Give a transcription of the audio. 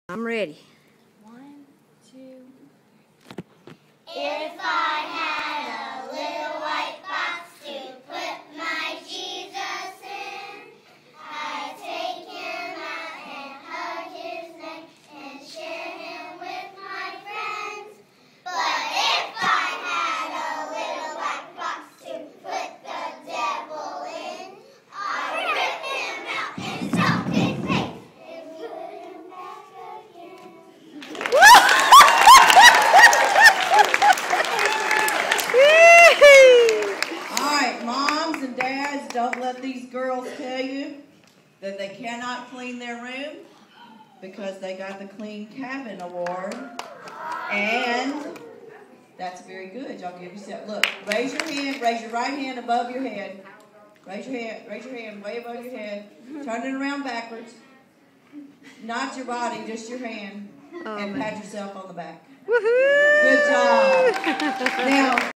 I'm ready. 1, 2. If I had a little white box to put my Jesus in, I'd take him out and hug his neck and share him with my friends. But if I had a little black box to put the devil in, I'd rip him out and stomp his face and put him back again. Alright, moms and dads, don't let these girls tell you that they cannot clean their room because they got the Clean Cabin Award. And that's very good. Y'all give yourself, look, raise your hand, raise your right hand above your head. Raise your hand way above your head. Turn it around backwards. Not your body, just your hand. And pat yourself on the back. Woohoo! Good job. Now,